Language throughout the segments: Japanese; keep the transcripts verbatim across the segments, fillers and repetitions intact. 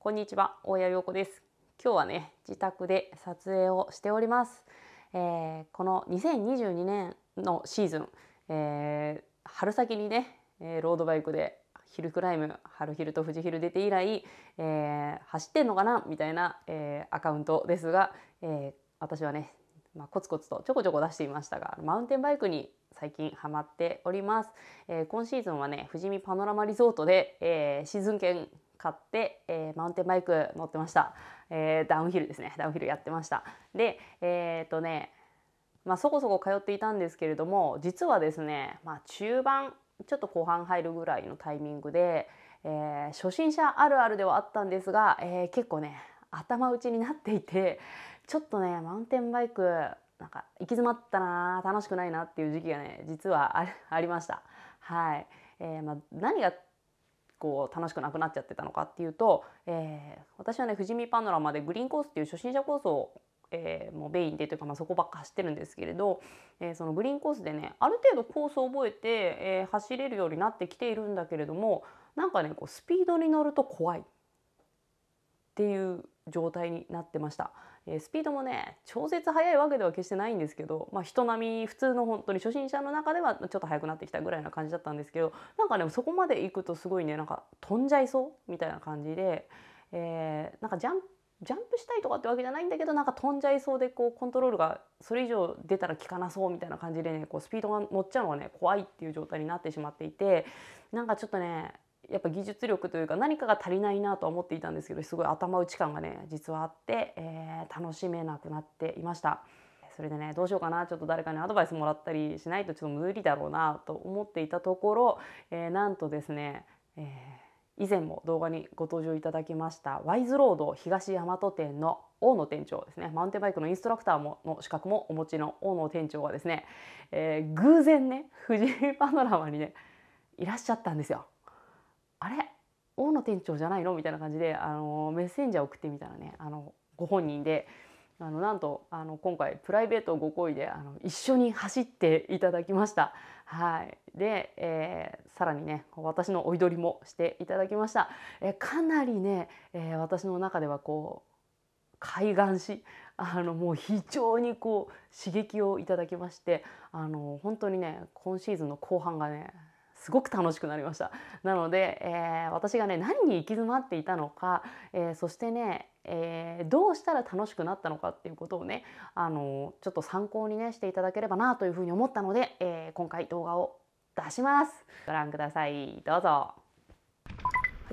こんにちは、大谷陽子です。今日はね、自宅で撮影をしております。えー、このにせんにじゅうにねんのシーズン、えー、春先にね、えー、ロードバイクでヒルクライム、春ヒルと富士ヒル出て以来、えー、走ってんのかなみたいな、えー、アカウントですが、えー、私はね、まあ、コツコツとちょこちょこ出していましたが、マウンテンバイクに最近ハマっております。えー、今シーズンはね、富士見パノラマリゾートで、えー、シーズン券買って、えー、マウンテンバイク乗ってました。えー、ダウンヒルですね。ダウンヒルやってました。で、えー、っとね、まあ、そこそこ通っていたんですけれども、実はですね、まあ、中盤ちょっと後半入るぐらいのタイミングで、えー、初心者あるあるではあったんですが、えー、結構ね頭打ちになっていて、ちょっとねマウンテンバイクなんか行き詰まったな、楽しくないなっていう時期がね実は あ, ありました。はい、えーまあ、何がこう楽しくなくなっちゃってたのかっていうと、えー、私はね富士見パノラマでグリーンコースっていう初心者コースをえー、もうメインでというか、まあ、そこばっか走ってるんですけれど、えー、そのグリーンコースでねある程度コースを覚えて、えー、走れるようになってきているんだけれども、なんかねこうスピードに乗ると怖いっていう状態になってました。えー、スピードもね超絶速いわけでは決してないんですけど、まあ、人並み普通の本当に初心者の中ではちょっと速くなってきたぐらいな感じだったんですけど、なんかねそこまで行くとすごいねなんか飛んじゃいそうみたいな感じで、えー、なんかジャンプジャンプしたいとかってわけじゃないんだけど、なんか飛んじゃいそうでこうコントロールがそれ以上出たら効かなそうみたいな感じでねこうスピードが乗っちゃうのがね怖いっていう状態になってしまっていて、なんかちょっとねやっぱ技術力というか何かが足りないなとは思っていたんですけど、すごい頭打ち感がね実はあって、えー、楽しめなくなっていました。それでねどうしようかな、ちょっと誰かにアドバイスもらったりしないとちょっと無理だろうなと思っていたところ、えー、なんとですね、えー以前も動画にご登場いただきましたワイズロード東大和店の大野店長ですね、マウンテンバイクのインストラクターもの資格もお持ちの大野店長がですね、えー、偶然ね富士見パノラマにねいらっしゃったんですよ。あれ大野店長じゃないのみたいな感じであのメッセンジャー送ってみたらね、あのご本人であのなんとあの今回プライベートご厚意であの一緒に走っていただきました。はい、で、えー、さらにね私のお祈りもしていただきました。えー、かなりね、えー、私の中ではこう開眼し、あのもう非常にこう刺激をいただきまして、あの本当にね今シーズンの後半がねすごく楽しくなりました。なので、えー、私がね何に行き詰まっていたのか、えー、そしてね、えー、どうしたら楽しくなったのかっていうことをね、あのちょっと参考にねしていただければなというふうに思ったので、えー、今回動画を出します。ご覧ください。どうぞ。はい、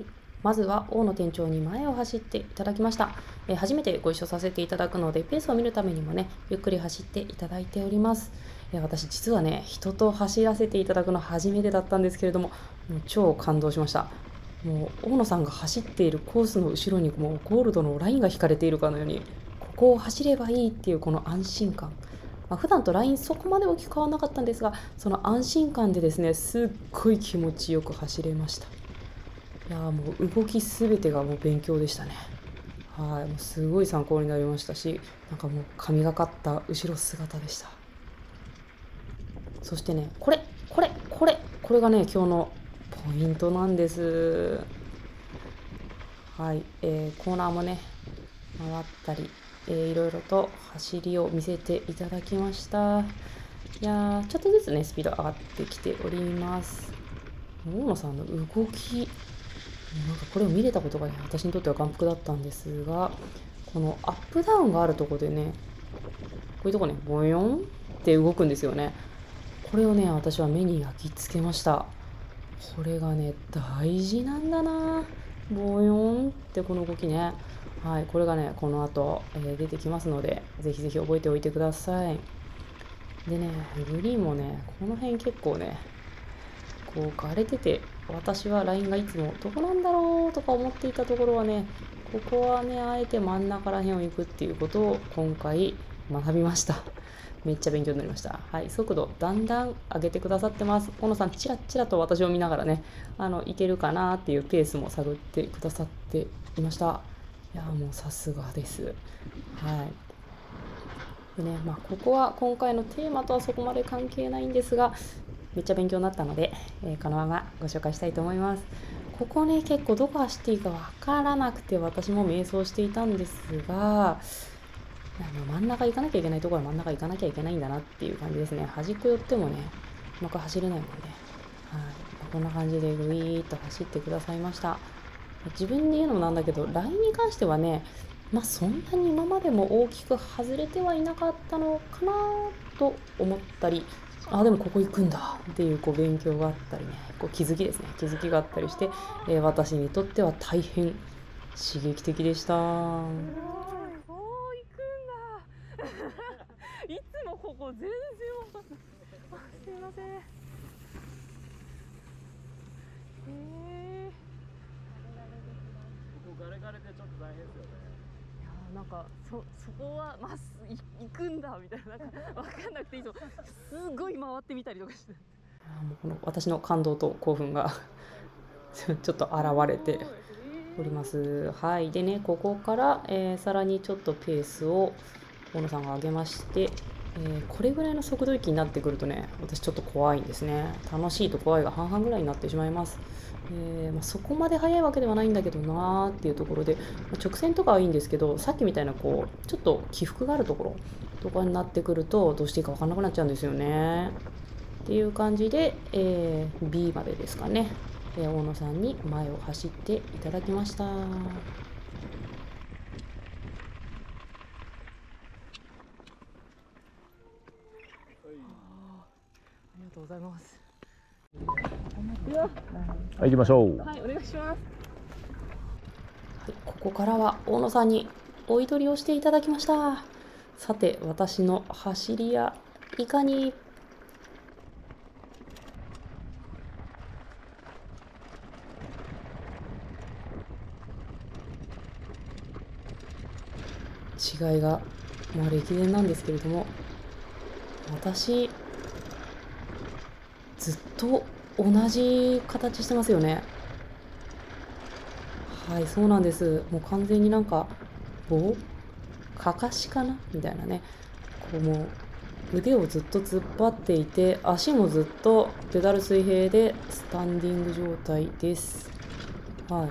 まずは大野店長に前を走っていただきました。えー、初めてご一緒させていただくのでペースを見るためにもねゆっくり走っていただいております。私実はね人と走らせていただくの初めてだったんですけれども、もう超感動しました。もう大野さんが走っているコースの後ろにもうゴールドのラインが引かれているかのように、ここを走ればいいっていうこの安心感、まあ、普段とラインそこまで大きく変わらなかったんですが、その安心感でですねすっごい気持ちよく走れました。いやもう動きすべてがもう勉強でしたね。はい、もうすごい参考になりましたし、なんかもう神がかった後ろ姿でした。そしてねこれこれこれこれがね今日のポイントなんです。はい、えー、コーナーもね回ったり、えー、いろいろと走りを見せていただきました。いやーちょっとずつねスピード上がってきております。大野さんの動きなんかこれを見れたことがね私にとっては眼福だったんですが、このアップダウンがあるところでねこういうとこねボヨンって動くんですよね。これをね私は目に焼き付けました。これがね大事なんだな、ボヨンってこの動きね。はい、これがねこの後、えー、出てきますのでぜひぜひ覚えておいてください。でねグリーンもねこの辺結構ねこう枯れてて、私はラインがいつもどこなんだろうとか思っていたところはね、ここはねあえて真ん中ら辺を行くっていうことを今回学びました。めっちゃ勉強になりました。はい、速度だんだん上げてくださってます。小野さんチラッチラと私を見ながらね、あのいけるかなっていうペースも探ってくださっていました。いやもうさすがです。はい。でね、まあここは今回のテーマとはそこまで関係ないんですが、めっちゃ勉強になったので、えー、このままご紹介したいと思います。 ここね結構どこ走っていいかわからなくて私も迷走していたんですが、真ん中行かなきゃいけないところは真ん中行かなきゃいけないんだなっていう感じですね。端っこ寄ってもねうまく走れないもんね。はい、こんな感じでぐいーっと走ってくださいました。自分で言うのもなんだけど、ラインに関してはね、まあそんなに今までも大きく外れてはいなかったのかなと思ったり、あでもここ行くんだっていうこう勉強があったりね、こう気づきですね、気づきがあったりして、えー、私にとっては大変刺激的でした。いつもここ全然わかんない。あ、すいません。ええー。ここガレガレでちょっと大変ですよね。いやなんかそそこはまっすぐ行くんだみたいな、なんかわかんなくていいとすごい回ってみたりとかして。あもうこの私の感動と興奮がちょっと現れております。はい、でねここから、えー、さらにちょっとペースを大野さんが上げまして、えー、これぐらいの速度域になってくるとね私ちょっと怖いんですね。楽しいと怖いが半々ぐらいになってしまいます。えーまあ、そこまで速いわけではないんだけどなーっていうところで、まあ、直線とかはいいんですけど、さっきみたいなこうちょっと起伏があるところとかになってくるとどうしていいか分かんなくなっちゃうんですよね。っていう感じで、えー、ビー までですかね、えー、大野さんに前を走っていただきました。ありがとうございます。 はい、行きましょう。 はい、お願いします。はい、ここからは大野さんに追い取りをしていただきました。さて、私の走りやいかに。違いがもう歴然なんですけれども、私ずっと同じ形してますよね。はい、そうなんです。もう完全になんか棒かかしかなみたいなね、こうもう腕をずっと突っ張っていて足もずっとペダル水平でスタンディング状態です。はい、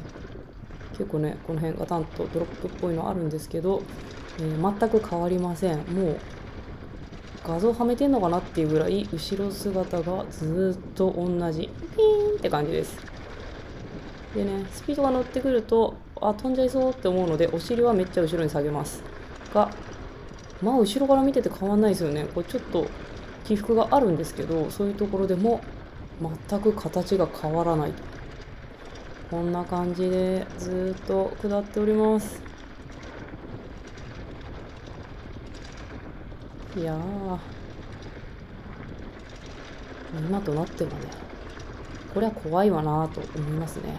結構ねこの辺ガタンとドロップっぽいのあるんですけど、えー、全く変わりません。もう画像はめてんのかなっていうぐらい後ろ姿がずっと同じピーンって感じです。でねスピードが乗ってくるとあ飛んじゃいそうって思うのでお尻はめっちゃ後ろに下げますが、まあ後ろから見てて変わんないですよね。これちょっと起伏があるんですけど、そういうところでも全く形が変わらないと、こんな感じでずっと下っております。いやー今となってはねこれは怖いわなと思いますね。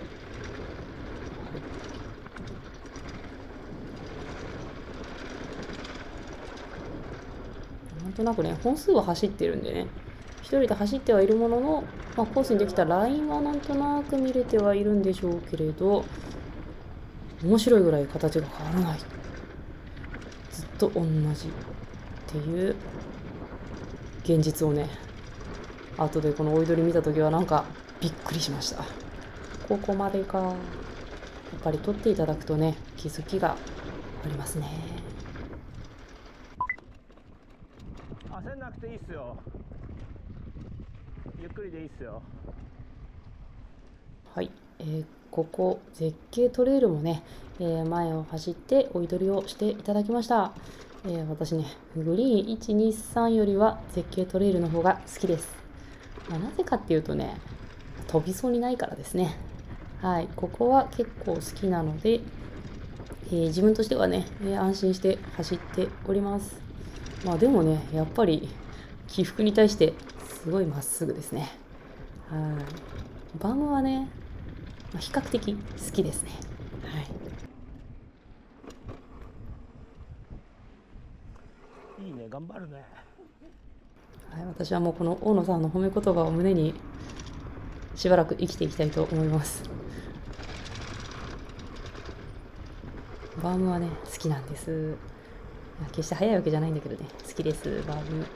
なんとなくね本数は走ってるんでね一人で走ってはいるものの、まあ、コースにできたラインはなんとなく見れてはいるんでしょうけれど、面白いぐらい形が変わらない、ずっと同じっていう現実をね後でこの追い取り見た時はなんかびっくりしました。ここまでか。やっぱり撮っていただくとね気づきがありますね。 焦んなくていいっすよ。ゆっくりでいいっすよ。 はい、えー、ここ絶景トレイルもね、えー、前を走って追い取りをしていただきました。えー、私ねグリーンいちにさんよりは絶景トレイルの方が好きです。まあ、なぜかっていうとね飛びそうにないからですね。はい、ここは結構好きなので、えー、自分としてはね、えー、安心して走っております。まあでもねやっぱり起伏に対してすごいまっすぐですね。はい、バームはね、まあ、比較的好きですね。はい、 いいね、頑張るね。 はい、私はもうこの大野さんの褒め言葉を胸にしばらく生きていきたいと思います。バームはね好きなんです。決して速いわけじゃないんだけどね好きです。バーム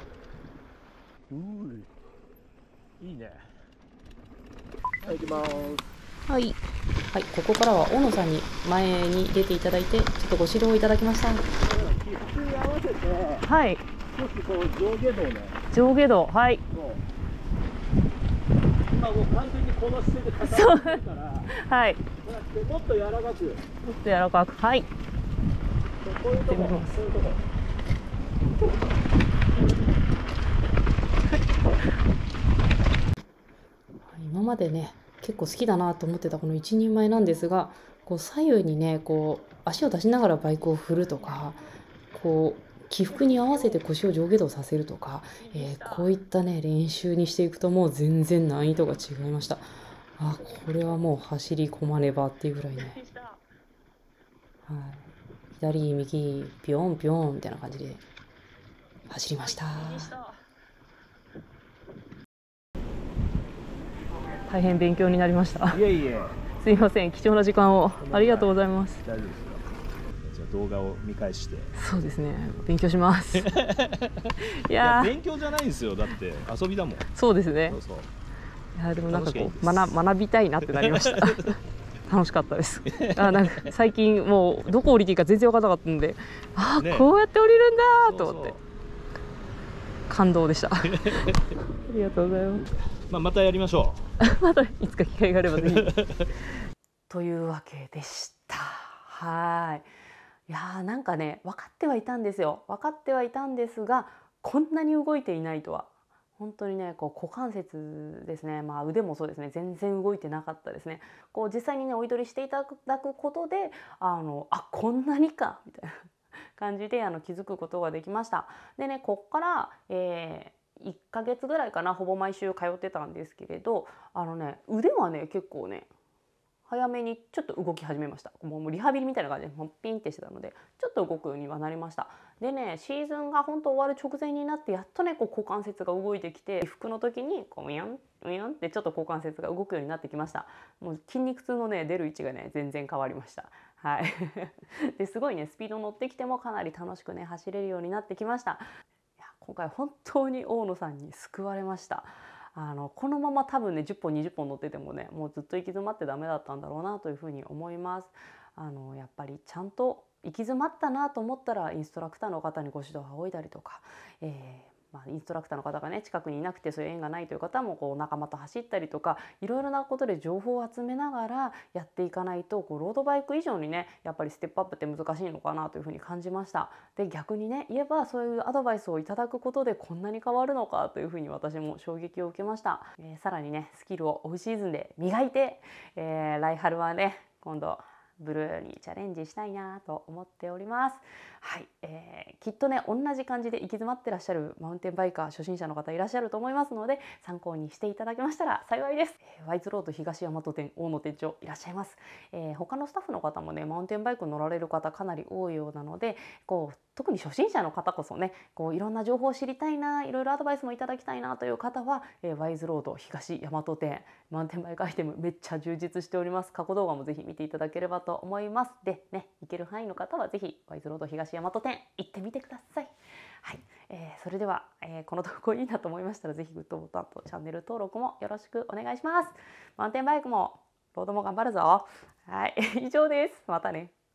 うーいいね。はい、行きます。 はい、はい、ここからは大野さんに前に出ていただいてちょっとご指導いただきました。 起伏に合わせてはい、 少しこう上下動ね。 上下動、はい。 そう今もう完全にこの姿勢で固まってるからはい、 じゃなくてもっと柔らかく、 もっと柔らかく、はい。 こういうとこ、こういうとこ。 今までね結構好きだなと思ってたこの一人前なんですが、こう左右にねこう足を出しながらバイクを振るとか、こう起伏に合わせて腰を上下動させるとか、えー、こういったね練習にしていくともう全然難易度が違いました。あ、これはもう走り込まねばっていうぐらいね、はい、左右ピョンピョンみたいな感じで走りました。大変勉強になりました。 いえいえ。 すいません、貴重な時間をありがとうございます。 大丈夫ですよ。じゃあ動画を見返して。 そうですね、勉強します。いいや勉強じゃないんですよ。だって遊びだもん。 そうですね。 そうそう。 いやでもなんかこう学学びたいなってなりました。楽しかったです。あ、なんか最近もうどこ降りていいか全然分からなかったので、あ、ね、こうやって降りるんだと思って感動でした。ありがとうございます。 まあまたやりましょう。またいつか機会があればぜひ。というわけでした。はい。いやーなんかね分かってはいたんですよ。分かってはいたんですが、こんなに動いていないとは。本当にねこう股関節ですね、まあ、腕もそうですね、全然動いてなかったですね。こう実際にねおいどりしていただくことであのあこんなにかみたいな感じであの気づくことができました。でねこっから、えー、いっかげつぐらいかな、ほぼ毎週通ってたんですけれど、あのね腕はね結構ね早めにちょっと動き始めました。もうリハビリみたいな感じでもうピンってしてたのでちょっと動くようにはなりました。でねシーズンが本当終わる直前になってやっとねこう股関節が動いてきて、起伏の時にこうウィンウィンってちょっと股関節が動くようになってきました。もう筋肉痛のね出る位置がね全然変わりました。はいですごいねスピード乗ってきてもかなり楽しくね走れるようになってきました。いや今回本当に大野さんに救われました。あのこのまま多分ねじゅっぽんにじゅっぽん乗っててもねもうずっと行き詰まってダメだったんだろうなというふうに思います。あのやっぱりちゃんと行き詰まったなと思ったらインストラクターの方にご指導を仰いだりとか、えーまあ、インストラクターの方がね近くにいなくてそういう縁がないという方もこう仲間と走ったりとかいろいろなことで情報を集めながらやっていかないとこうロードバイク以上にねやっぱりステップアップって難しいのかなというふうに感じました。で逆にね言えばそういうアドバイスをいただくことでこんなに変わるのかというふうに私も衝撃を受けました。えー、さらにねスキルをオフシーズンで磨いて、えー、来春はね今度ブルーにチャレンジしたいなと思っております。はい、えー、きっとね同じ感じで行き詰まってらっしゃるマウンテンバイカー初心者の方いらっしゃると思いますので参考にしていただけましたら幸いです。えー、ワイズロード東大和店大野店長いらっしゃいます。えー、他のスタッフの方もねマウンテンバイク乗られる方かなり多いようなので、こう特に初心者の方こそねこういろんな情報を知りたいな、いろいろアドバイスもいただきたいなという方は、えー、ワイズロード東大和店マウンテンバイクアイテムめっちゃ充実しております。過去動画もぜひ見ていただければと思います。でね行ける範囲の方はぜひワイズロード東大和店行ってみてください。はい、えー、それでは、えー、この投稿いいなと思いましたらぜひグッドボタンとチャンネル登録もよろしくお願いします。マウンテンバイクもロードも頑張るぞ。はい以上です。またね。